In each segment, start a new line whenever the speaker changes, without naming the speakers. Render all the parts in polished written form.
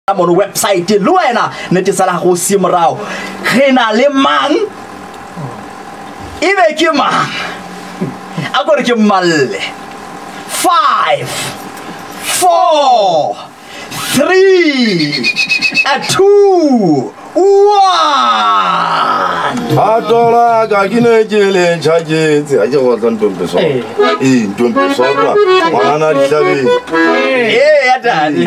mon website le wena nete sala go simrao rena le mang ibe ke mang a gore ke malle 5 4 3 2 1
Atola kakine jele chaje aje watan tumpe so tumpe so ra wana risabe
ya dadi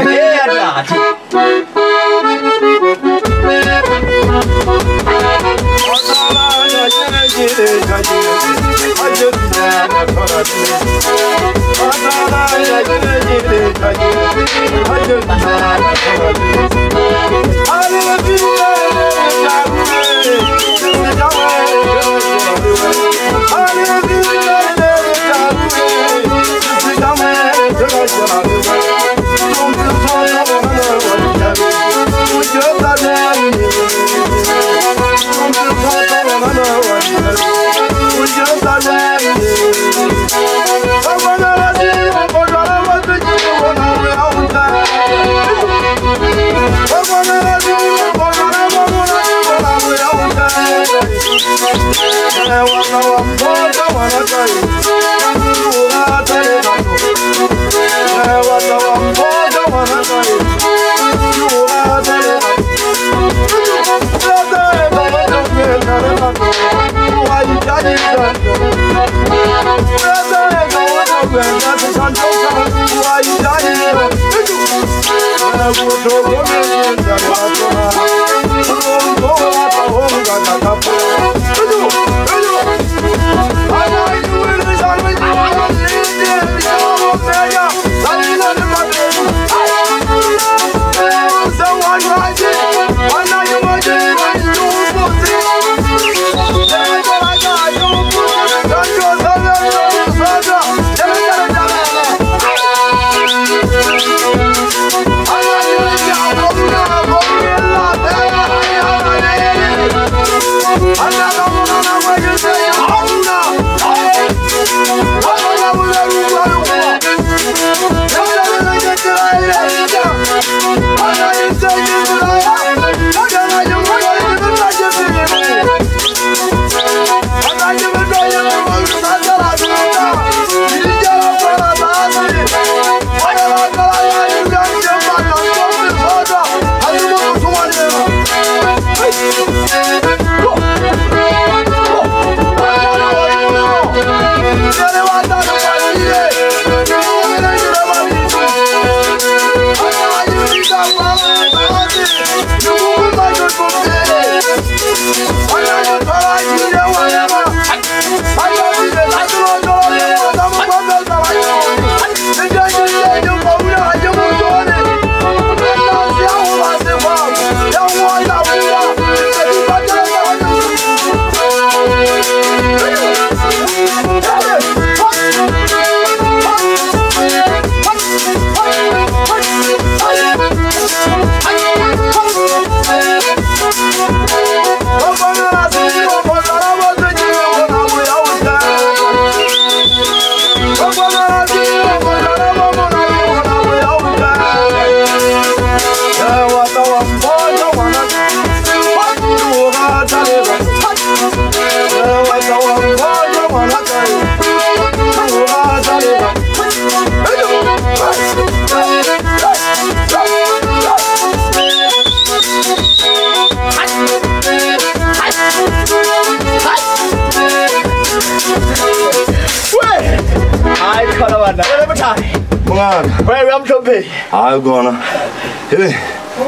Where am Trumpy? I'm gonna. Hey.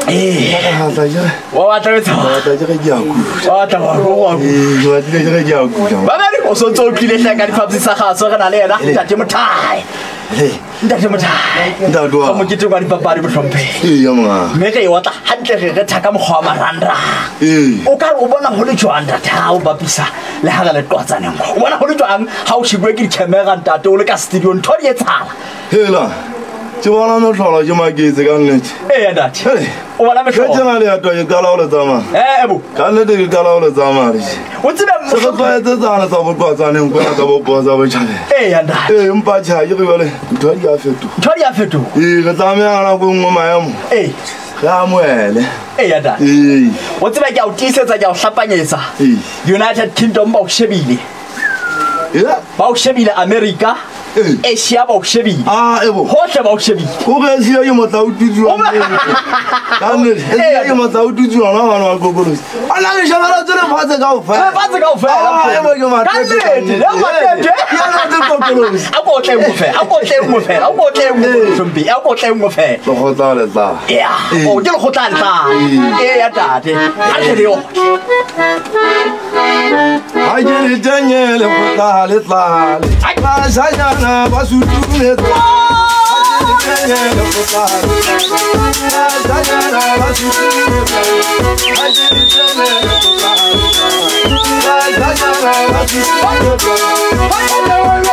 What
also told you like I found this house or that you tie. That's a that will get to one body from pay. Make a water hunter that Takam Homaranda. Oka Obana Holy Joan that how Babisa, Lahana Gotsan. One Holy Joan, how she breaking camera and that all Castillo and Torieta. Hela. You want to know you might get the gun. Hey, that. What I'm generally you got all the time. Eh, can't let you got all the time. What's the honest of God's on him? Hey, and that. Mpacha, you will tell you. Tell you. The Damiana, my own. Hey,
Samuel.
ya da o tseba ke a o tisetsa ke a o hlapanyetsa United Kingdom ba o shebile ba o shebile America Asia ba o shebile
ebo
hohle ba o shebile
o ga sia yo motla o tutswa kana yo motla o tutswa na bana ba gogolosi ana le shabala tsere phatse ka o fa ebo ke matete
ya na gogolosi a ko tle mo fe sombi a ko tle mo fe
lo khotla le tla
ya o ke lo khotla le tla ya tate a le yo
ai le tanye le khotla le tla ba sajana ba su tune tla ai le khotla sajana ba su tune tla ai le tanye le khotla sajana ba su tune tla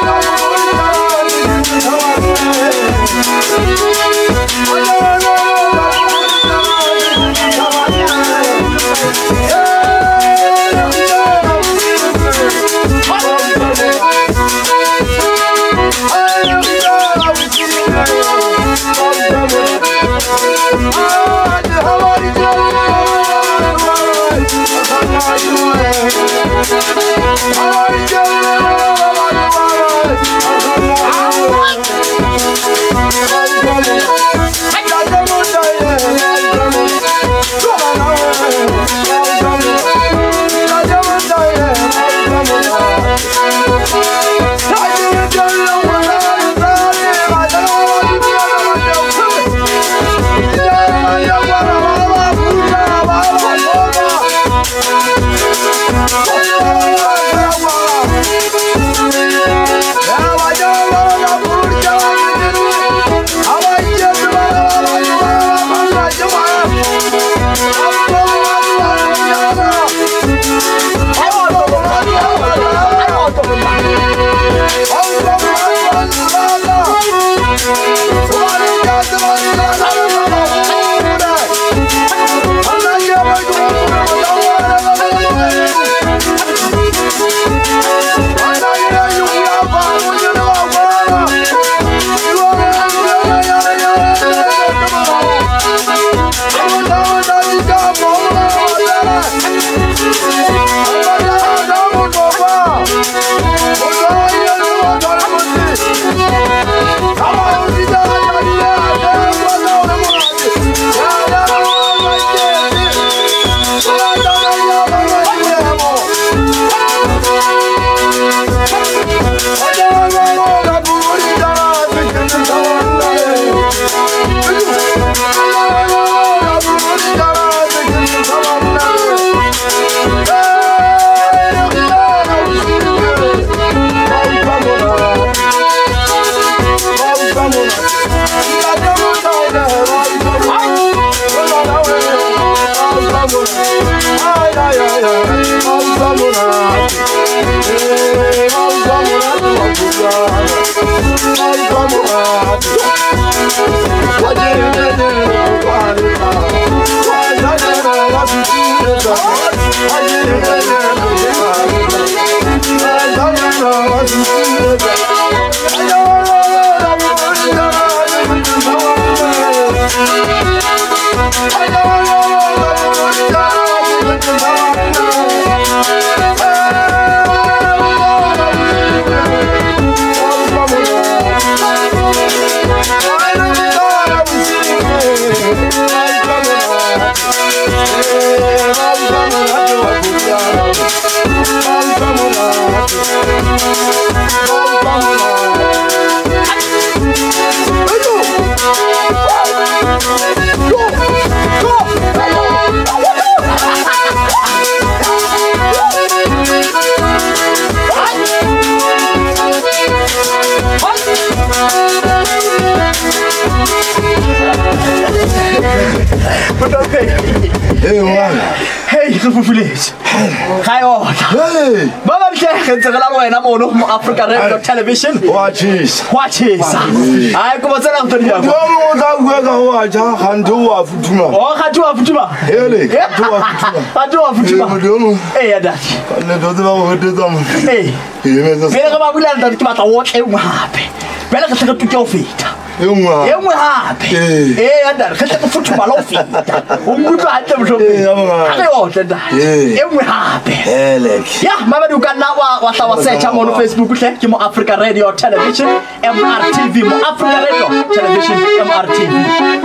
Hey, Rufufilage. Hi, all. Hey. Mama, it's a lot of African radio television.
Watch this.
I come to tell you. Hey, engwe hape anda re kgetla go futhuma lo feta o mutlo a tle moshopeng a re o tle engwe hape ya mabadi o ka nna wa tla wa searcha mo Facebook hle ke mo Africa Radio Television MRTV mo Africa Radio Television MRTV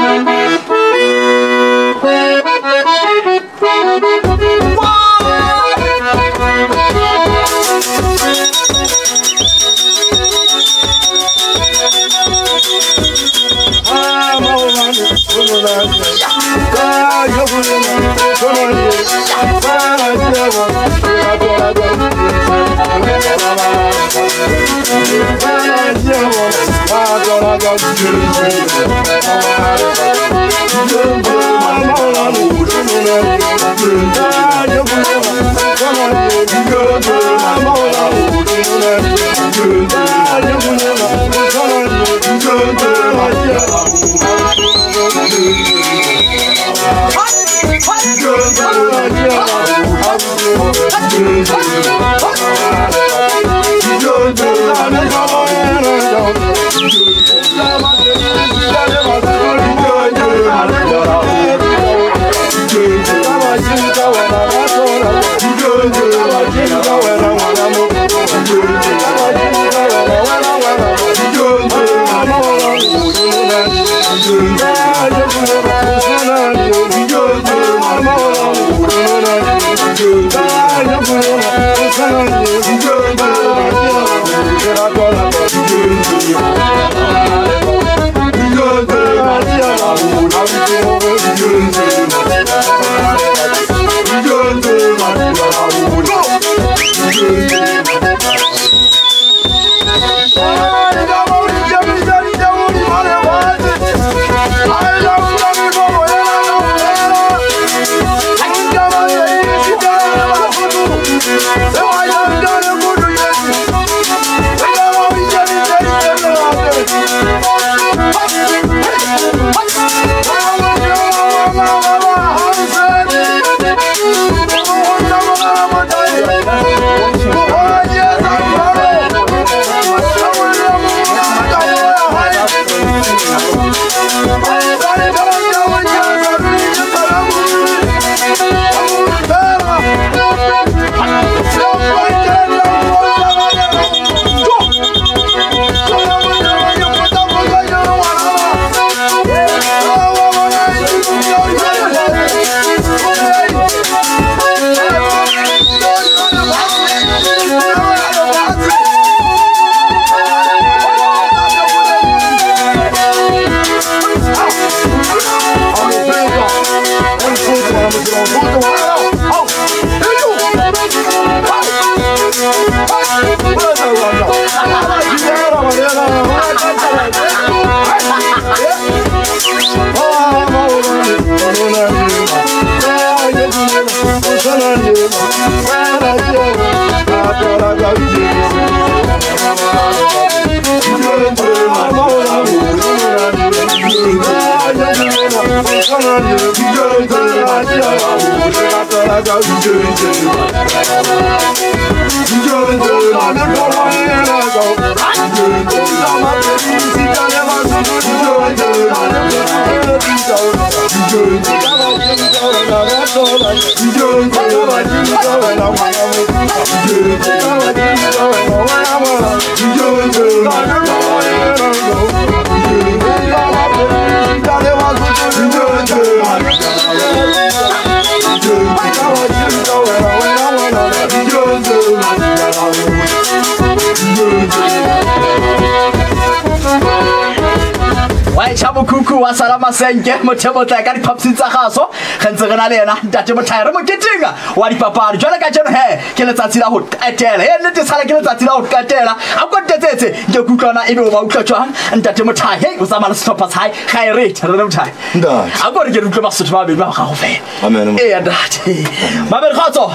Kuku wa salama senke mothebo tla ka dipapsi tsa gaso gentse gena le yena ntate mothayere mo ketinga wa dipapadi jwale ka jeno he ke letsatsi la go qetela he nne tsala ke letsatsi la go qetela a kontetsetse ke kutlwana ebe o ba utlwatswang ntate mothaye he o tsamaya stopper tsai ga e rate re mothaye ntate a go re ke utlwa ba sotho ba be ba ga go fela amen ntate mabere khatso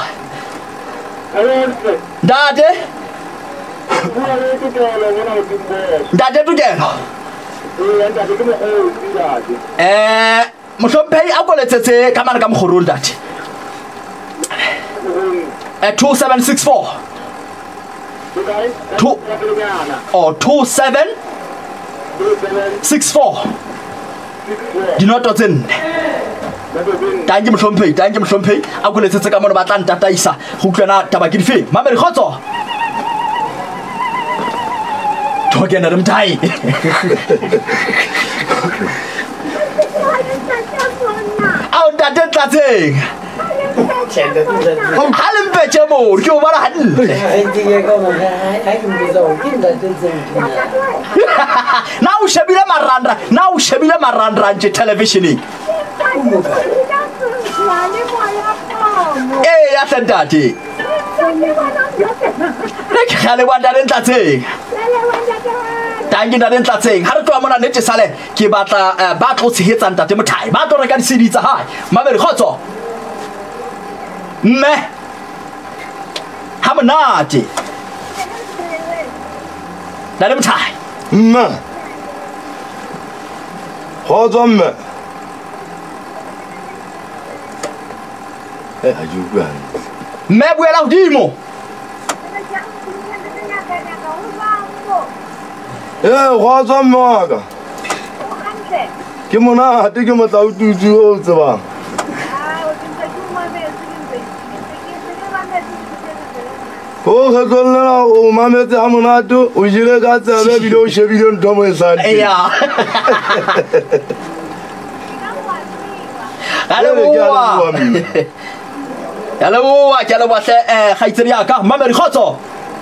ntate ntate tukelo Mohlomphei a ko letsetse ka mane ka mogoro ntate 2764 27 64 dinoto tsen tangi mhlomphei a go letsetse ka mona ba tla ntataisa go utlwana taba ke dife mamere khotso tokena re mthai au ntate tlatseng Halimpeche mo, ke o bona hantle. Na o shebile marandra nje televisioning. Ya sentate. Ke khale wa ndane ntlatseng. Tangi ndane ntlatseng. Ha re tloa mona netse sale ke batla ba tlo tshehetsa ntate Mothai. Ba tlo reka di-CD tsa hae. Mamele khotso. Mme ha monate Ntate Mothai.
Mme khotso mme ha ju bua
mme buela hodimo
khotso mme wa ka ke monate ke motla o tutsi o tsebang o kgetlolela o mametse ha monato o jile ka tsebe bile o shebile ntho mo e sante
ke leboa hle kgaitsedi ya ka mamedi khotso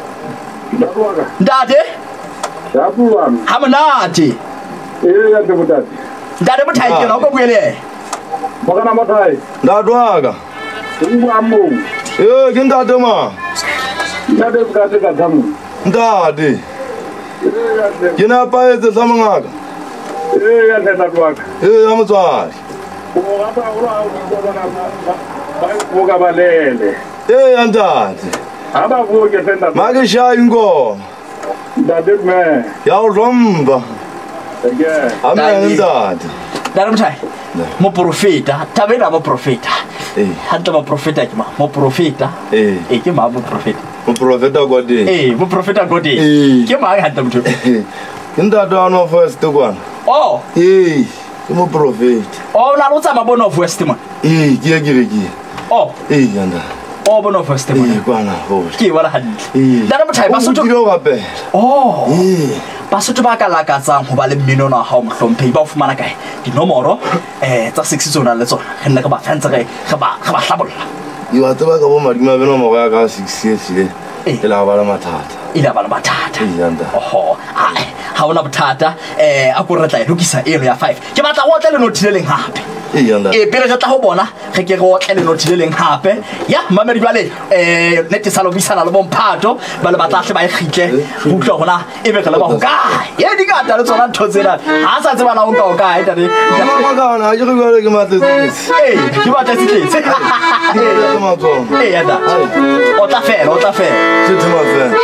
ntate ha monate ntate Mothai ke na go buele
ntate wa ka ke ntate ma ntate ke na paetse sa mongaka ya motswadi ya ntate ma ke shayi nkomo ya o romba amen ntate
Mothai mo profeta tabela mo profeta hantle mo profeta ke mo profeta ke mo profeta
mo profeta godi
mo profeta godi ke ma hantle motho
ke ntate wa no first kwana ke mo profeta
na lotsa mabono of west man
ke ke yanda
bono first man
kwana ho
ke wala hantle Ntate Mothai ba sotho
gape
Basotho ba ka lakatsang ho ba le mmino na ha o mohlomphehi ba o fumana kae dinomoro tsa 6 tsona le tsona re nna ka ba fantse ga ba hlabolla
wa tseba ka bo madima beno mo ya ka 6 years le la ba la mathata yanda
ha ona bothata a go retla lokisa eno ya 5 ke batla go tla le nothileleng hape pele re tla go bona ge ke go tla le nothileleng hape ya mamedi jwale nete sa lobisana le bomphato ba le batla hle ba egitle go tlo gona e be re le ba go kae ye di ka tla le tsona ntho tsena ha sa tseba la go ka o kae tare
ma ka na ke go ke matletse
ke batla sitletse ya da o tla fela
se thema fela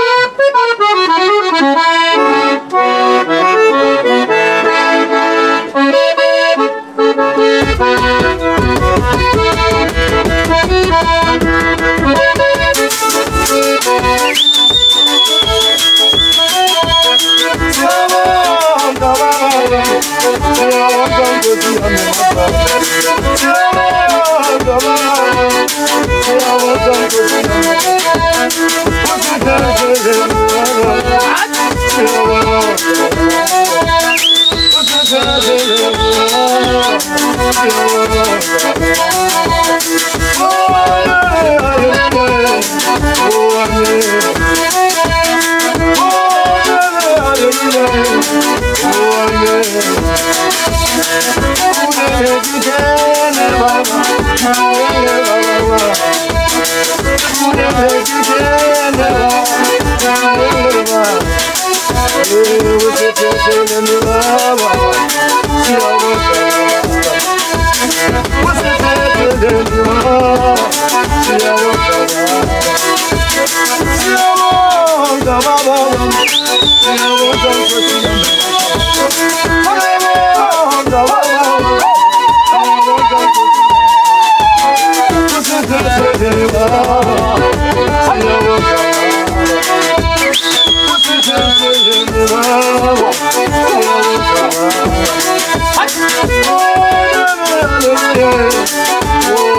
Oh,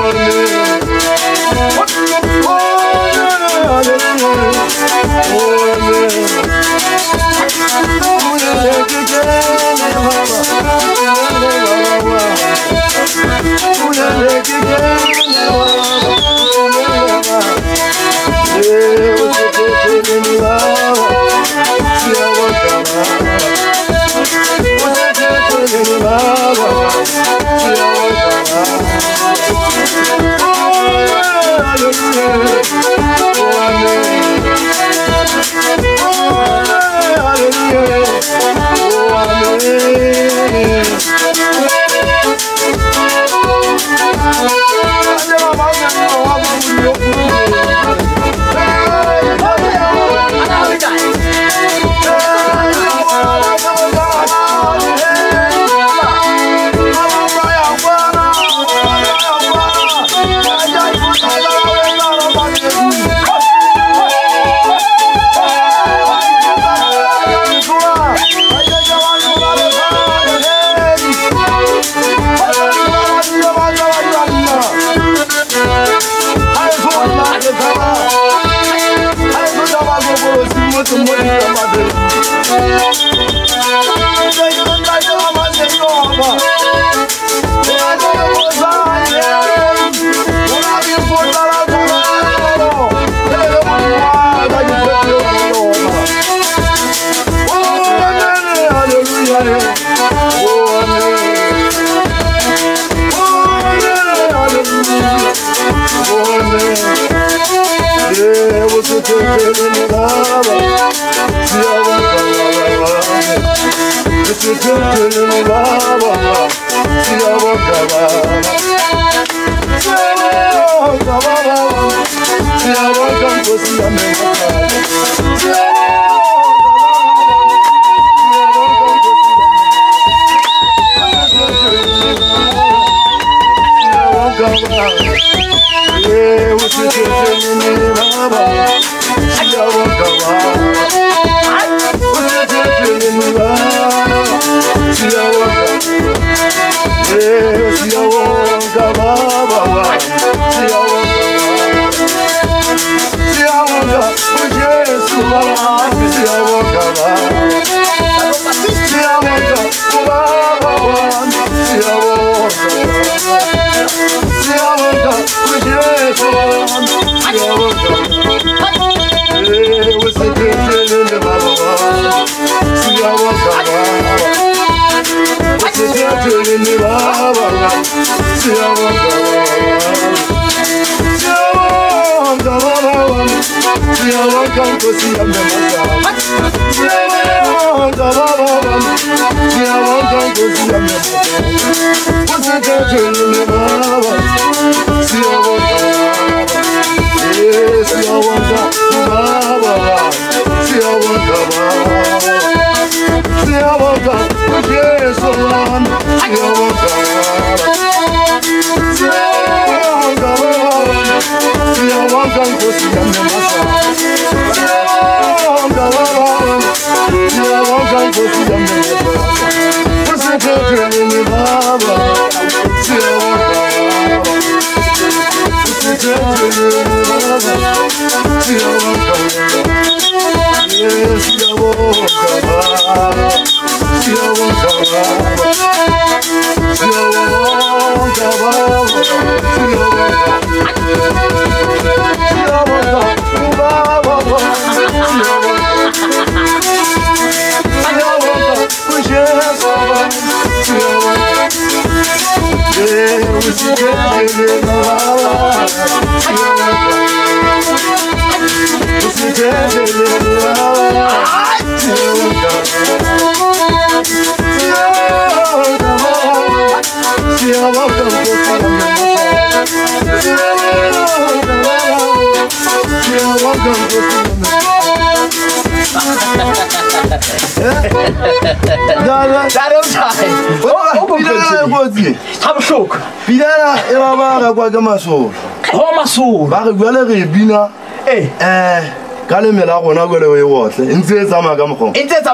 Kale mela gona go le we wotle ntse tsama ka mkgo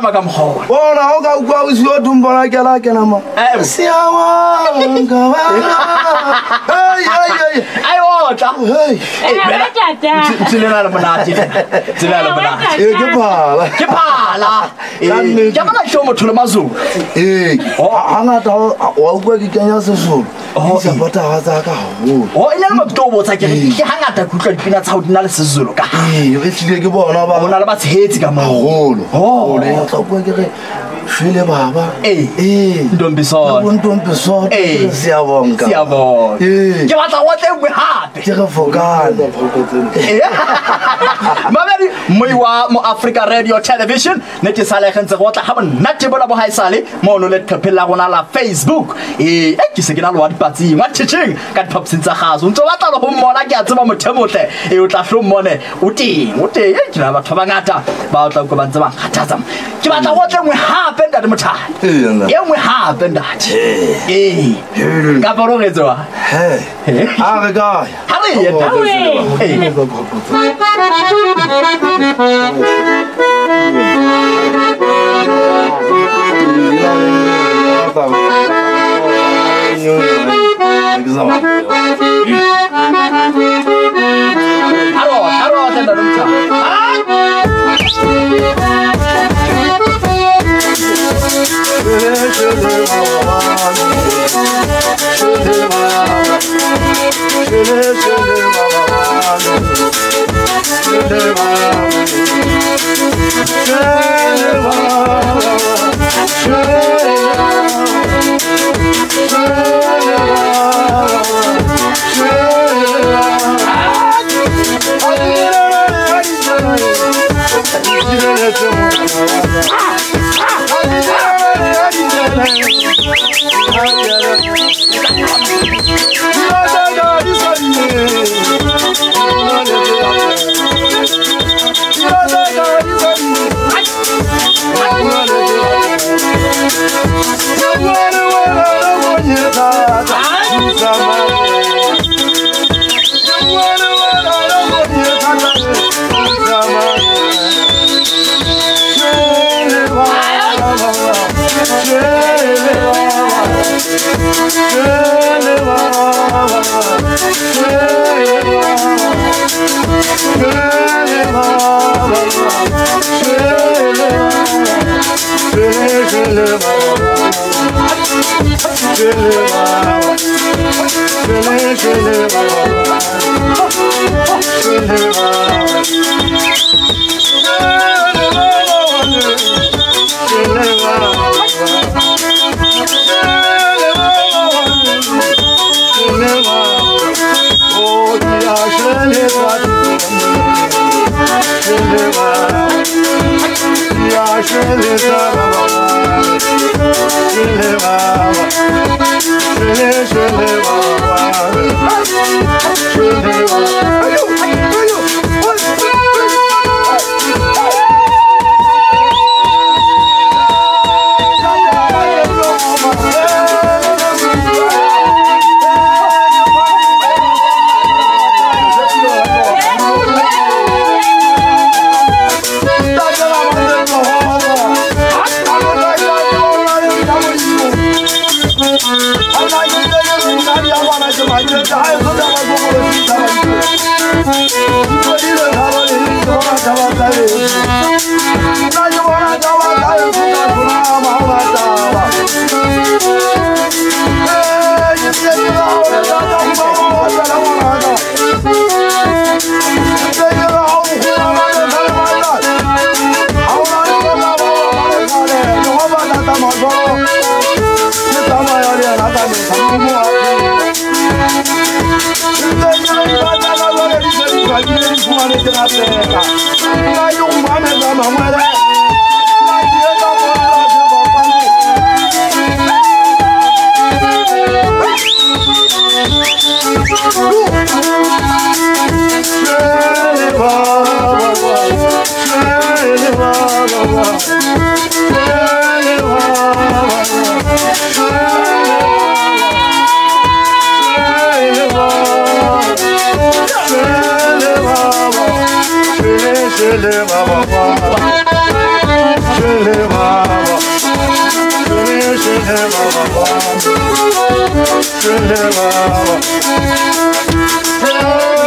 bona o ka kwa o sio dumbona ke la ke na ma siawa ngaba ay
Tata. Hey. Tata. Monate. Ke phala. Ke bona shomo thole mazulu.
Hangata wa utlwa ke kenya Sezulu. Isa bata ha tsa ka haholo.
Ina le mabito botsa ke hangata ke utlwa dipina tsa ho dina le Sezulu ka.
E tlile ke bona ba
bona le ba tshetsi ka maholo.
O le tla utlwa ke re Shwele baba. Ntombiso. Siyabonga.
Ke batla wa tle ngwe hape.
Ke re fokane.
Mamedi moiwa mo Africa Radio Television ne ke sale gentse go tla ha bonna te bona bo haisale mo no le tlhophela gona la Facebook. Ke se ke na le wa dipatsi wa tshitshing ka dipapsing tsa gaso. Ntse batla le go mmona ke a tseba mothemotle o tla hlommone o teng ke na batho ba ngata ba tla go ba ntse ba khathatsa. Ke batla go tle ngwe hape ndate mothale. Ye ngwe hape ndate. Ka boro ge tswa.
A re ga.
Ha re ye
Shele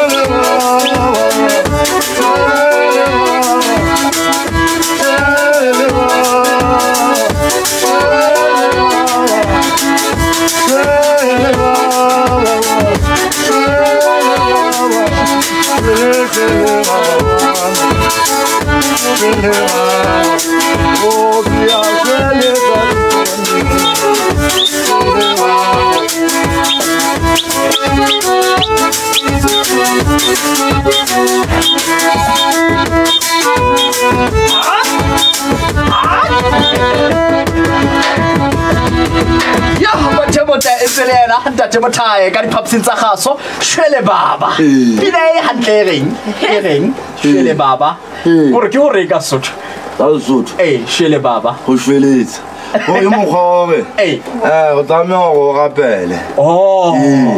Selena, Dr. Matai, got pops in Sahaso, Shele Baba. Pine Handling, Herring, Shele Baba. Or you regasut.
That's good.
Eh, Shele Baba.
Who shall it? Oh, you know,
eh,
Damon rappelle.
Oh,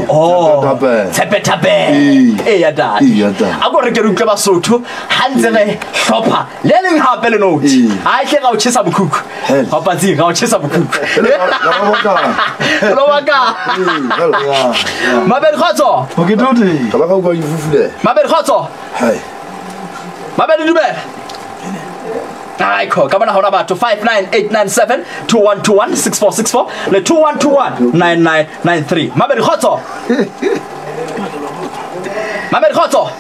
Tapetabe. Eh, a dad. I'm going to get a soto, Hansele, Shopper, letting her belly. I can out Chesapeake cook. Papa Z, out Chesapeake cook. Ma belle Hotto.
Okay, don't you?
Ma belle Hotto.
Hey.
Ma belle Dubé. I call. Come on, how about to 59897 2121 6464 le 2121 9993. Ma belle Hotto. Ma belle Hotto.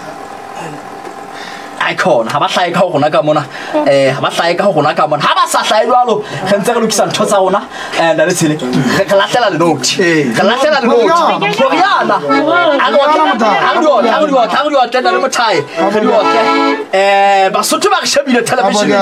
I call. How about I call Nakamona? How about I call Nakamon? How about I wallow? Henselux and Tosauna and the city. Collateral note. Collateral note. Floriana. How do you attend a tie? But so to much should be the television.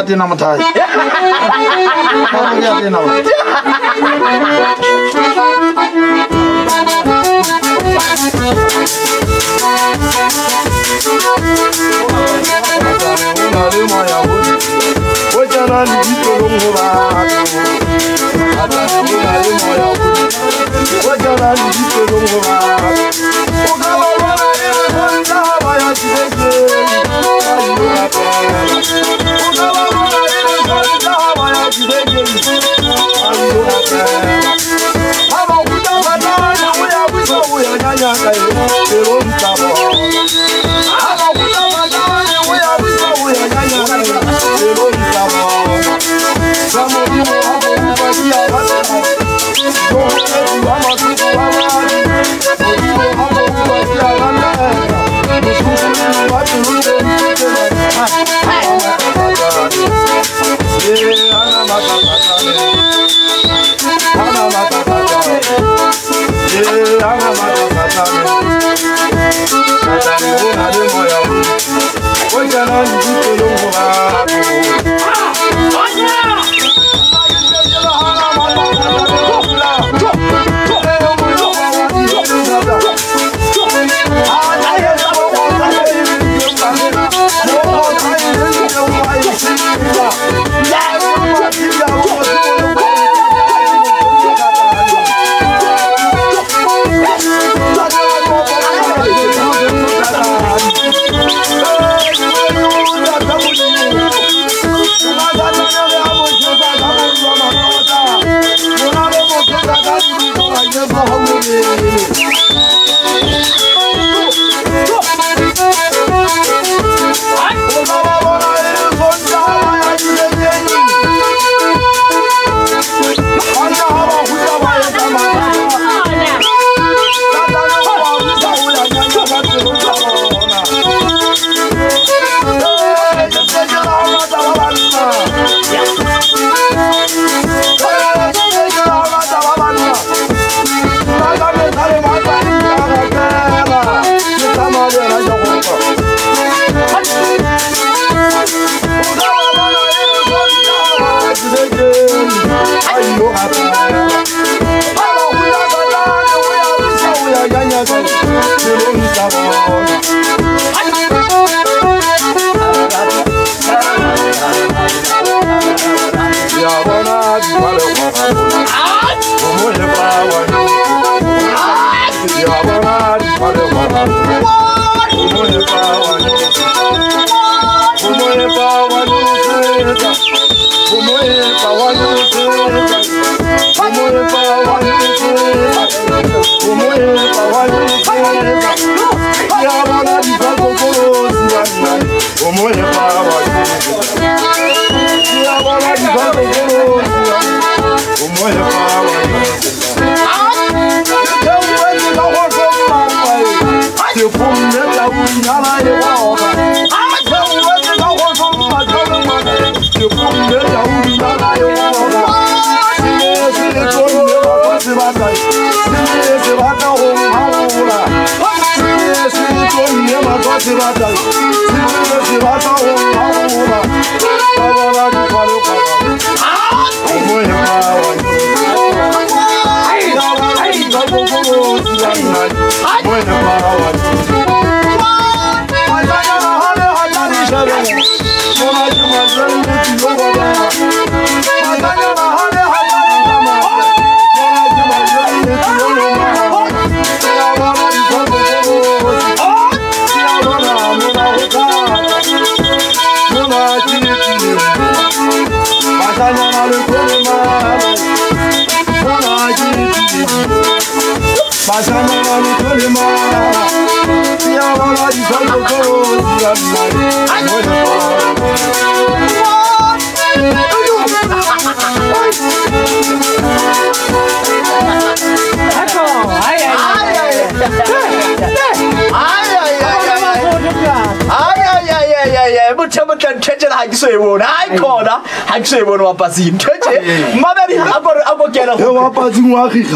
Mutemutan cheche hakisoyibona ayikhona hakisoyibona wapasini cheche mabeli abokela
wapasini wakhika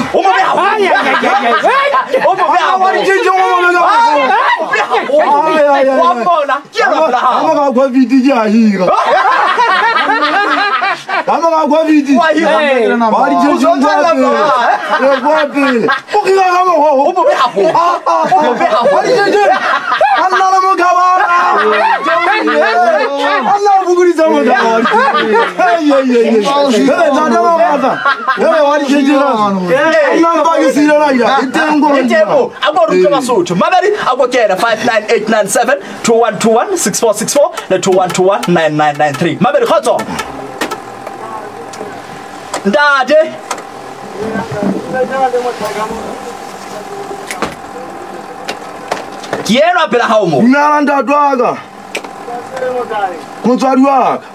wabona
amaka vidi jahira amaka kwa vidi wali cheche wapi ukika kama ho wali cheche anala mokabana Allah buguri zaman da var. Evet zaten var. Evet var ikinci var. Allah bagi sirayla.
Itemo. Abo rukama soto. Mabari abo kera 59897 2121 6464 na 2121 9993. Mabari khoto. Ndade. Kiera pela haumo.
Unalanda dwaga. Motswadi wa ka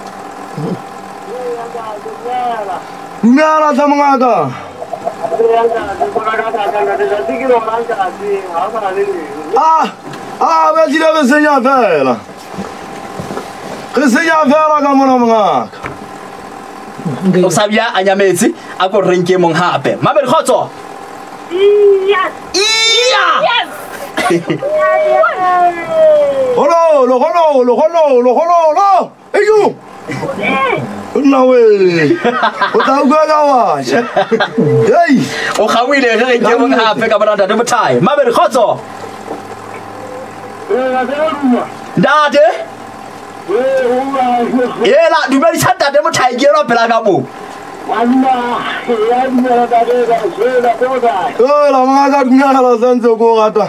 Dumela tsa mongaka ba dile re senya fela ka mona mongaka
o sabia anyametse a go renke mong hape mabele khotso yes
Holo. Eyo. Nawe. O ta uga gawa. Hey.
O khawile re ke mong hape ka bana ntate mothai. Mabele khotso. Ndate. Yela dumeli tsata ntate mothai ke ro pela ka bo.
La manga dumela sanzo go gata.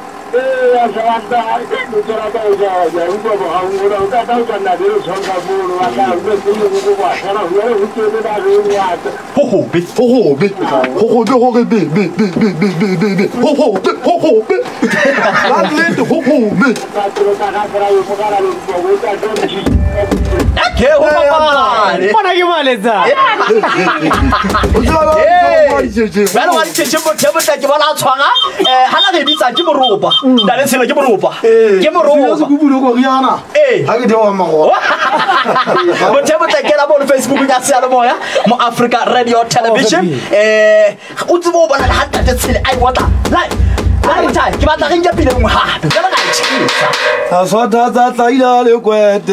Dale sila ke moropa ke
go riana ha ke dewa mago
mo tebo tekela mo Facebook ya sala moya mo Africa Radio Television o tsebo bona le hatta tsele ai wata live tai ke batla re pile mo ha ke la ga tshisa
a so tsa ila le kwete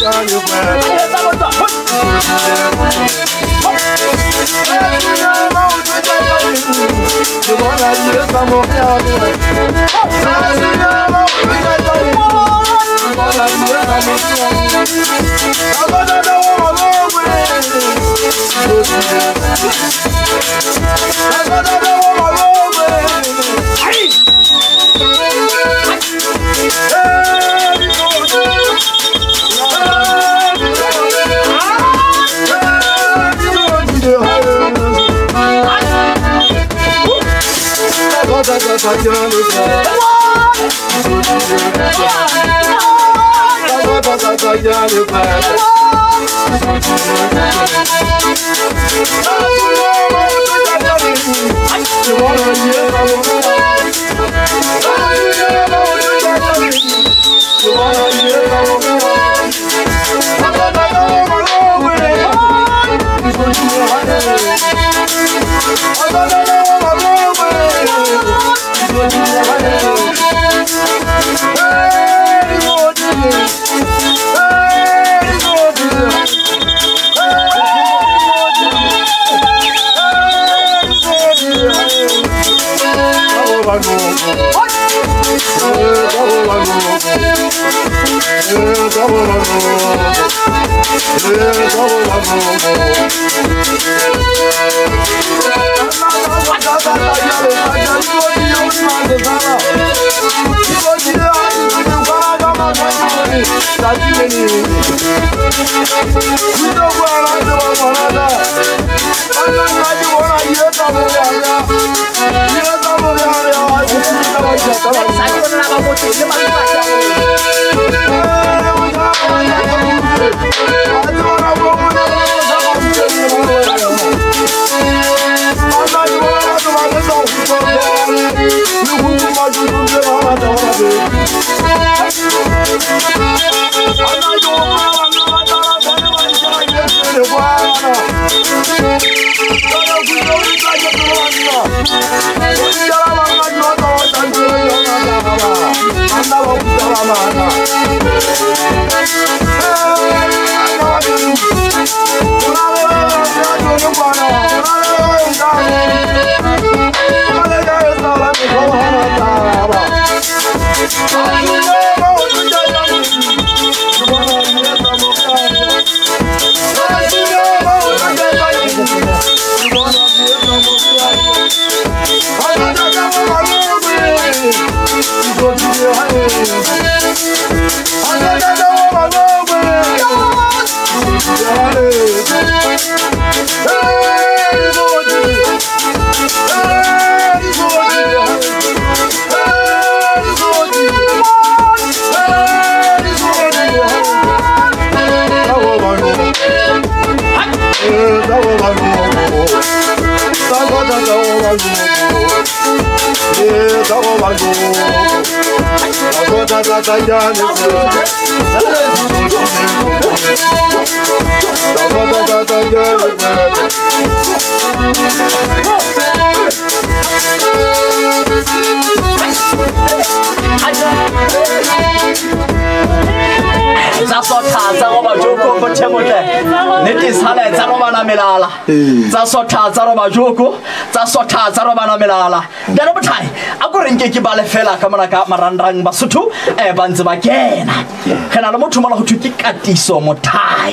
ke ba le fela ka mona ka marandang Basotho bantse ba kena gena le motho mo la go thuti Katiso Mothai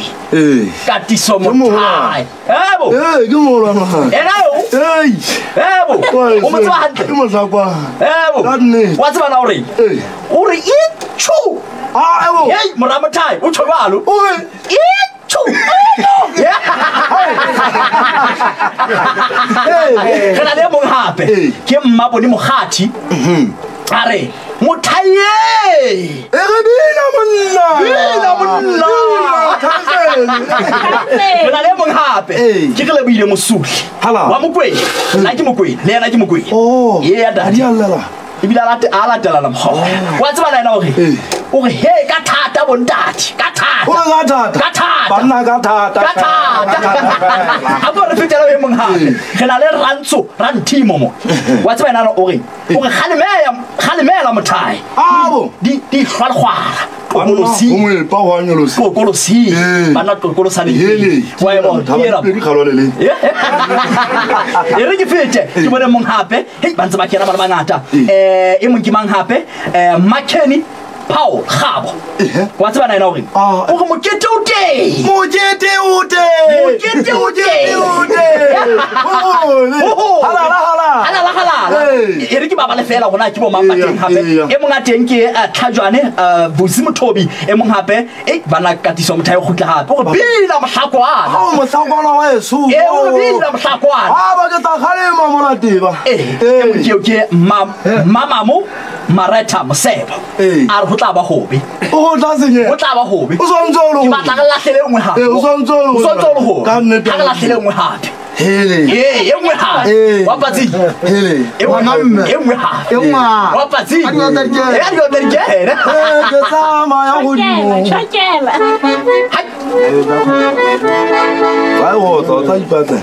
Katiso Mothai ebo
ke mo la ma
ena yo ebo o mo tswa hantle
ke mo sa kwa
ebo wa tsaba na ore ichu ebo hey Mothai o tshwalo ichu gena le mo hape ke mmabone mogati are Mothai
re bina monna
gena le mo hape ke gele buile mosuli wa mokwedi la ke mokwedi le yena ke mokwedi
ya dadi Allah
ibila ala tela la mho wa tsaba na ena ore he ka thata bontati ka thata
banna ka thata
a bo re fetela e mong hape re na le Ranthimo mo wa tsaba ena ore khalemela Mothai
abo
di hlalgwala qoqolosi
o mo pa wa nyolosi
qoqolosi bana qoqolosane wa ebo
thabela pedi khalwane le
e re ke fete ke bone mong hape hey ba ntse ba kera ba le bangata e mong ke mang hape Makeni Paul Gabo wa tseba na ena hore o go mokete o teng hala e re ke ba ba le fela gona ke bo mapateng hape e mong a teng ke Tlhajwane Vusi Mothobi e mong hape bana katiso mothae go tla hape o go bila mohlakwana
wa eso
o go bila mohlakwana
ba ke ta khalema mona tiba
e ke Mamamo Mareta Moseba a re go tla ba hobe
o tla senye
go tla ba hobe
o sontsolo
ke batla ga lahlele engwe ha
o sontsolo
ho ka nnete ga lahlele engwe hape engwe ha wa patsi engwe ha wa patsi
ke tsama ya go
Chokela.
ba o tsa ipatsa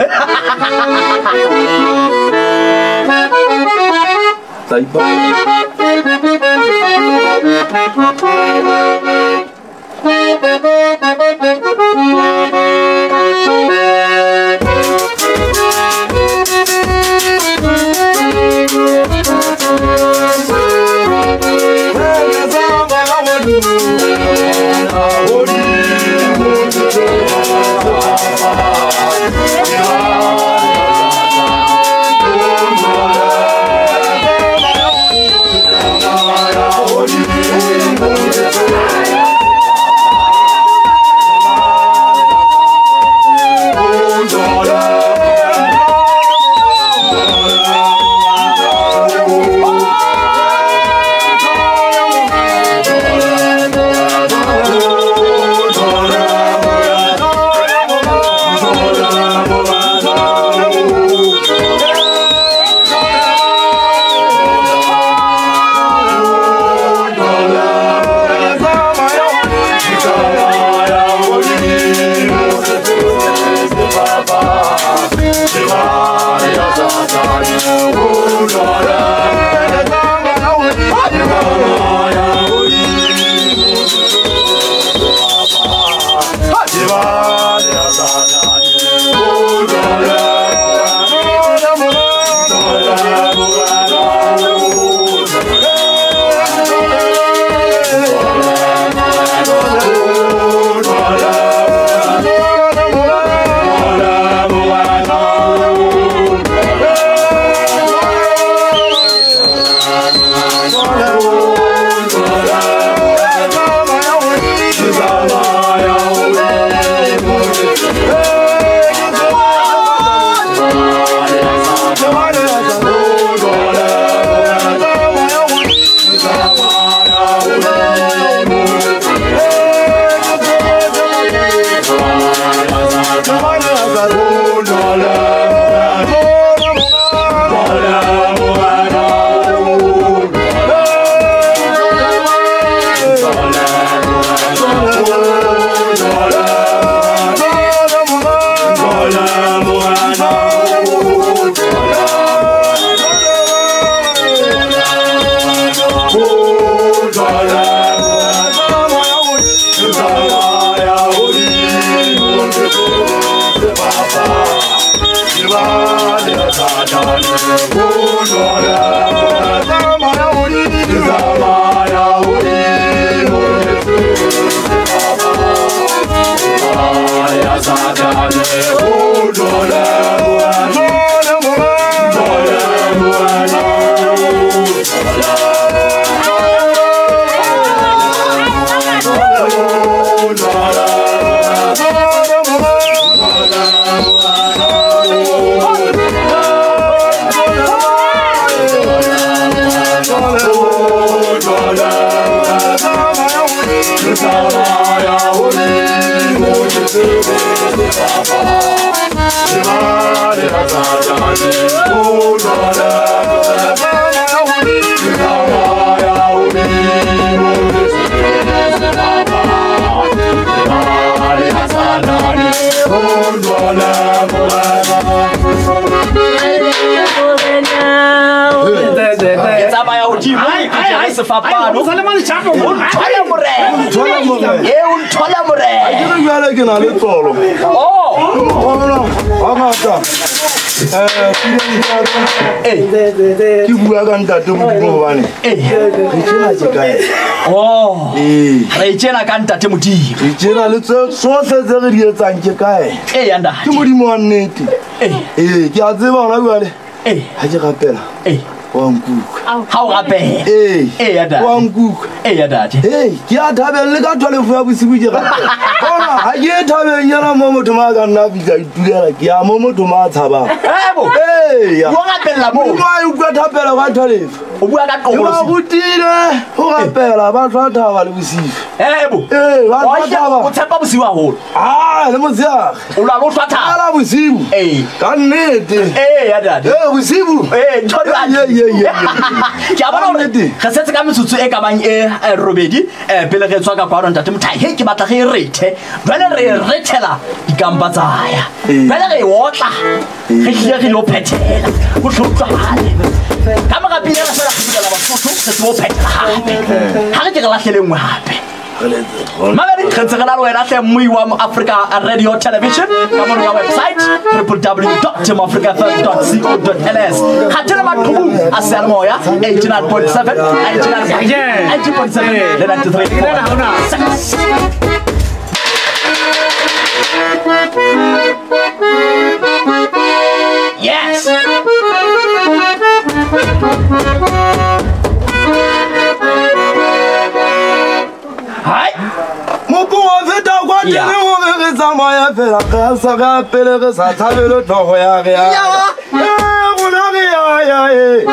fapano
o sale mane chapo
thola more e un thola more
ke re jwale ke na le tsolo Angata ke bua ka ntate Modimo bane re tshela tse kae
re tshela ka ntate Modimo
re tshela le tsohle tse re di etsang ke kae
yanda
ke Modimo wa nnete ke a tseba ona jwale ha ke rapela wa nkuka
ha o rapela yanda
wa nkuka
yanda
ke a thabela le ka twelefo ya bosibu ke rapela ona ha ke thabeng yana mo motho ma ka nna bitsa itulela ke ya mo motho ma tshaba
o rapela mo
o ka thapela ka twelefo
o bua ka
o ba butile o rapela ba tla thaba le bosibu
ba thaba o tshepa bosibu haholo
le motshega
o la lo hlwatha
ala bosibu ka nnete
yanda
bosibu
ke a bona gore ge setse ka metsotso e ka bang e robedi pele ge tswa ka kwano ntate Mothai he ke batla ge e rethe jwale re rethela dikampa tsaya jwale ge e otla ge tlile ge lo phethela go tlhotlhale ka mogapile re fela go bulela Basotho se se o phethela gape ga re ke re latlhele nngwe gape Magari khantse gana le wena hle mmui wa Africa Radio Television ka mo ya website www.africafm.co.ls khathela maqhubu aselmoya 89.7 90.7 le 93 Yes Hai
Mopo wa feta kwa tene ho re tsamaya fela ka sa ga pele re sa thabelo tlhogo ya re ya rona re ya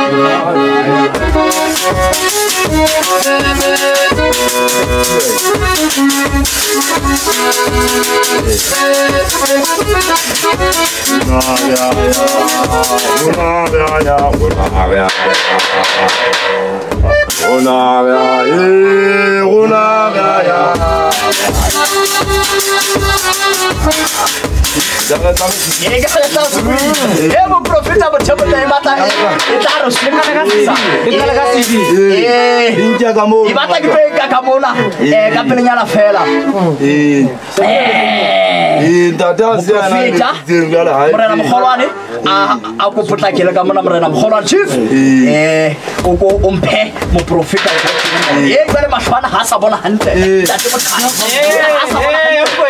mo profeta mo tshebo le batla e tla re sima ka sisa e tla ka CD
Inja ka mo
e batla ke pe ka mona ka pelenyana fela
Dada se ana ngala hai
morena mogolwane a go potlakele ka mona morena mogolwane chief o go omphe mo profeta e ba le mashwana ha sa bona hantle tate mo ha sa bona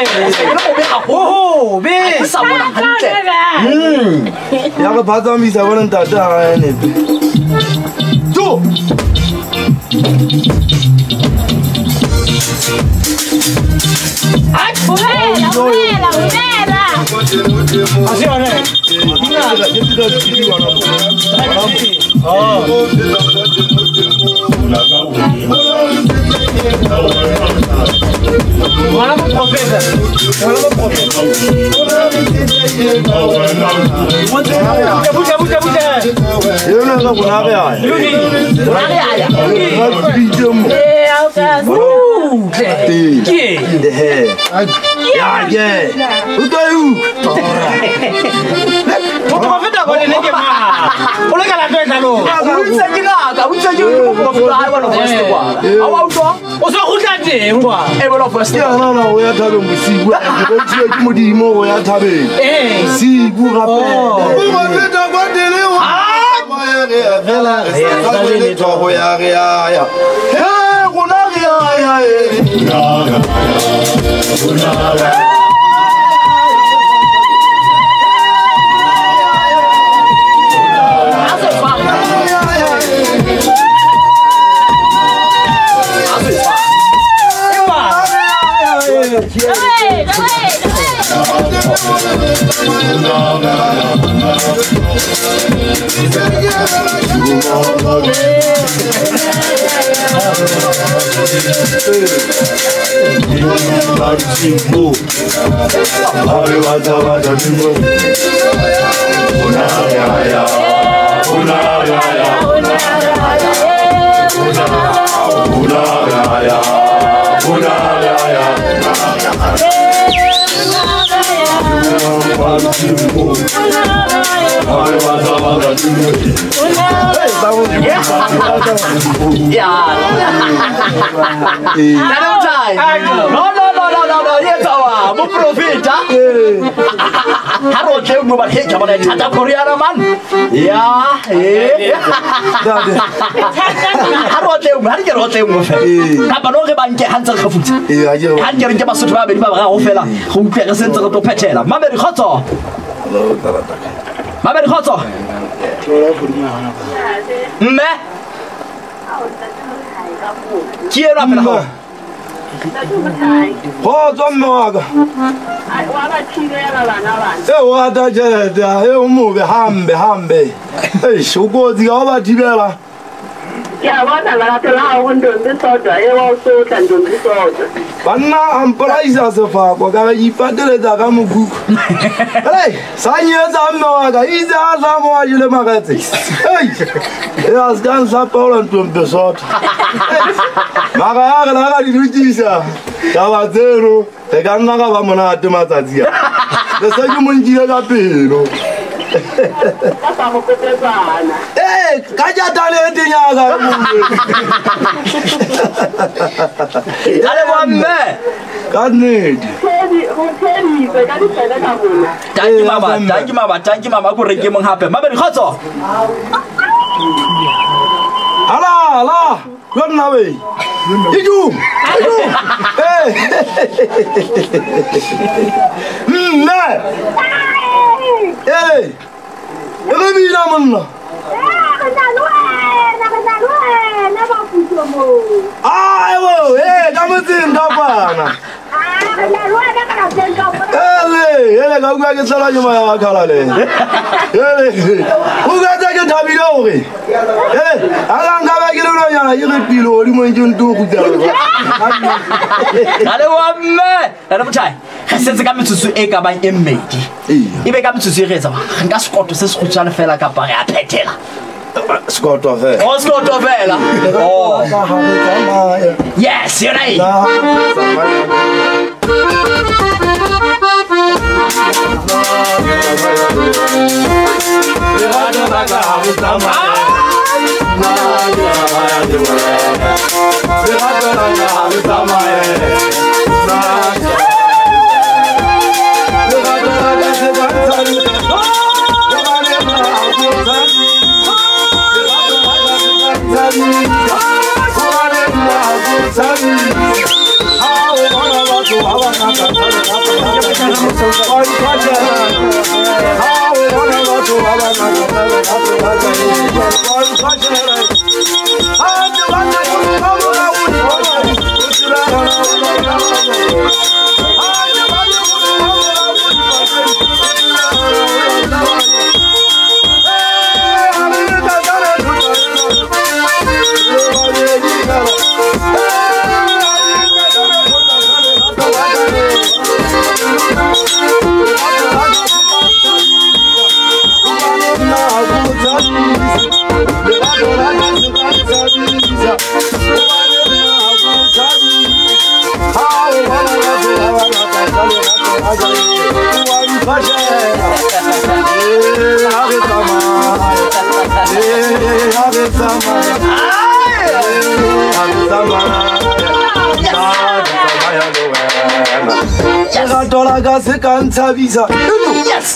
be sa bona hantle
ya ga phatsa misa bona ntate ha ene tu
Ai, buhela.
Así va, ¿no?
Maman khotso. Mme. Ki era pela ho?
Ho zomwaga. Wa da jeda, umuke hambe. Ugozi abathibela.
Yabona la tla ho ndonde sodwa ewo tandonde sodwa.
Banna ampraisa sefako ka ipateletsa ka mokuku. Hey, sanyetsa mmaga ize a tla mo a jile magatse. Hey, ya skan sa Paul ntombe sota. Maga ya la ga di rutisa. Ka ba zero, e ka nna ka ba mona ate matsatsi ya. Le sa ke mo njile ka pelo. Eh, kaja tale tinyaga.
Ale wamme.
Kanedi.
Tanki mama ko reke mong hape. Mabedi khotso.
Ala, lona we. Iju. Eh. Ne. Eh. Rebi na monna. Ah, ewo, kamutin kapana. Ele ka ke sala nyuma ya wakala le. Ele. Uga ta ke tabilo re. Ala ngaba ke lo yana yire pilo ri mo njuntu ku dalo.
Ale wamme. Ale mutshai. Setse ka metsusu e ka bang emmedi. Ibe ka metsusu e retsa ba. Nka skoto se se khutsana fela ka pa ya phethela.
Skoto vela.
Oh, skoto vela. Oh. Yes, you're right.
Dola gas canza visa.
Yes.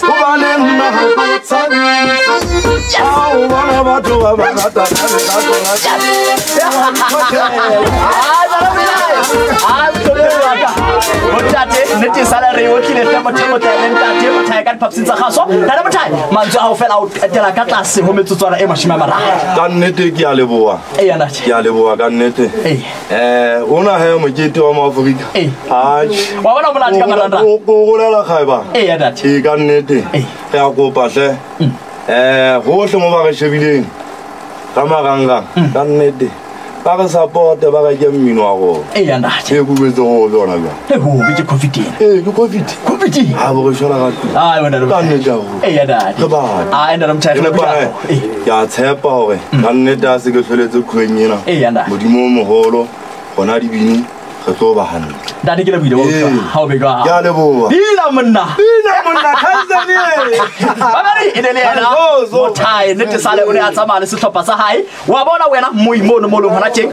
Neti salary o kile temo talenta temo taikan papsitsa khaso kana mothai manzo a o fela o etela ka tlase ho metsotswana e mashima mara
ka nnete ke a leboa
yana ke
a leboa ka nnete ona he mokete wa maafrika ha
wa bona bolati ka maranda
go golela khaiba
yana ke
ka nnete ya go pahle hohle mo ba re shebileng ka maranga ka nnete ba re support ba ga ke mmino wa go
yana
ke go betso go lona ba
ho be ke covid
ke covid ha bo shona ga
wena
ka nnete go
yana
ke ba
enda re mthai
ba ya tshepa hore ka nnete a se ke hloletse khwenyena
yana
modimo moholo gona di bini Re tlo ba hantle.
Ntate ke lebile ha o bega.
Ke a leboha.
Dina monna
Tanzania.
Babadi ene le yena Mothai nete sale o ne a tsamaya le sehlopha sa hae wa bona wena moimono mo lo hona tjeng